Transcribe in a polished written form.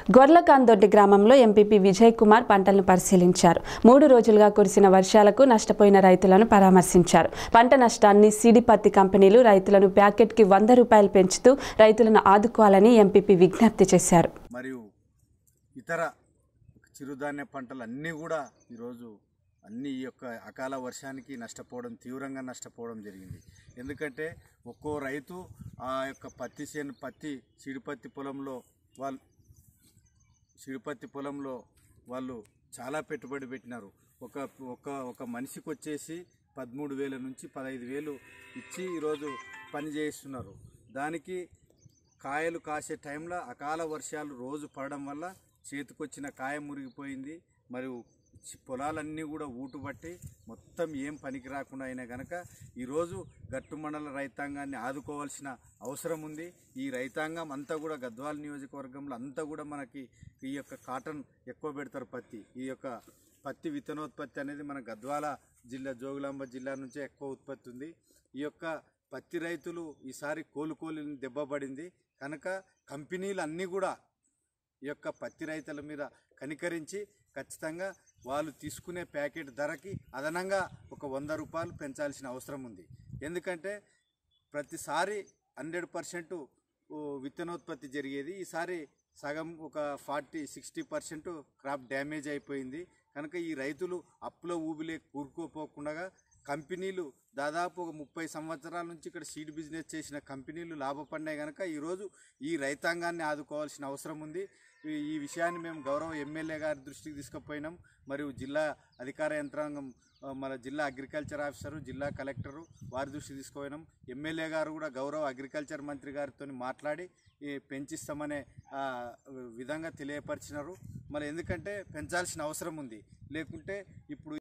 గొర్లకాందొడ్డి గ్రామంలో ఎంపీపీ విజయ్ కుమార్ పంటలను పరిశీలించారు. 3 రోజులుగా కురిసిన వర్షాలకు నష్టపోయిన రైతులను పరామర్శించారు. పంట నష్టాన్ని సీడి పత్తి కంపెనీలు రైతులను ప్యాకెట్కి 100 రూపాయలు పెంచుతూ రైతులను ఆదుకోవాలని ఎంపీపీ విజ్ఞప్తి చేశారు. మరియు ఇతర చిరుధాన్య పంటలన్నీ కూడా ఈరోజు అన్ని ఈ యొక్క అకాల వర్షానికి తీవ్రంగా నష్టపోవడం జరిగింది. ఎందుకంటే ఒక్కో రైతు ఆ యొక్క సిడిపత్తి పొలంలో వాళ్ళు చాలా పెట్టుబడి పెట్టినారు. ఒక మనిషికి వచ్చేసి 13,000 నుంచి 15,000 ఇచ్చి ఈరోజు పని చేస్తున్నారు. దానికి కాయలు కాసే టైంలో అకాల వర్షాలు రోజు పడడం వల్ల చేతికొచ్చిన కాయ మురిగిపోయింది. మరియు పొలాలన్నీ కూడా ఊటుబట్టి మొత్తం ఏం పనికి రాకుండా అయినా కనుక ఈరోజు గట్టు మండల రైతాంగాన్ని ఆదుకోవాల్సిన అవసరం ఉంది. ఈ రైతాంగం అంతా కూడా గద్వాల నియోజకవర్గంలో అంతా కూడా మనకి ఈ యొక్క కాటన్ ఎక్కువ పెడతారు. ఈ యొక్క పత్తి విత్తనోత్పత్తి అనేది మన గద్వాల జిల్లా జోగులాంబ జిల్లా నుంచే ఎక్కువ ఉత్పత్తి ఉంది. ఈ యొక్క పత్తి రైతులు ఈసారి కోలుకోలేని దెబ్బ పడింది కనుక కంపెనీలు అన్నీ కూడా ఈ యొక్క పత్తి రైతుల మీద కనికరించి ఖచ్చితంగా వాళ్ళు తీసుకునే ప్యాకెట్ ధరకి అదనంగా ఒక 100 రూపాయలు పెంచాల్సిన అవసరం ఉంది. ఎందుకంటే ప్రతిసారి 100% విత్తనోత్పత్తి జరిగేది. ఈసారి సగం ఒక 40-60% క్రాప్ డ్యామేజ్ అయిపోయింది. కనుక ఈ రైతులు అప్పుల ఊబిలే కూరుకోపోకుండా కంపెనీలు దాదాపు ఒక 30 సంవత్సరాల నుంచి ఇక్కడ సీడ్ బిజినెస్ చేసిన కంపెనీలు లాభపడినాయి కనుక ఈరోజు ఈ రైతాంగాన్ని ఆదుకోవాల్సిన అవసరం ఉంది. ఈ విషయాన్ని మేము గౌరవ ఎమ్మెల్యే గారి దృష్టికి తీసుకుపోయినాం. మరియు జిల్లా అధికార యంత్రాంగం, మన జిల్లా అగ్రికల్చర్ ఆఫీసరు, జిల్లా కలెక్టరు వారి దృష్టికి తీసుకుపోయినాం. ఎమ్మెల్యే గారు కూడా గౌరవ అగ్రికల్చర్ మంత్రి గారితో మాట్లాడి పెంచిస్తామనే విధంగా తెలియపరిచినారు. మరి ఎందుకంటే పెంచాల్సిన అవసరం ఉంది. లేకుంటే ఇప్పుడు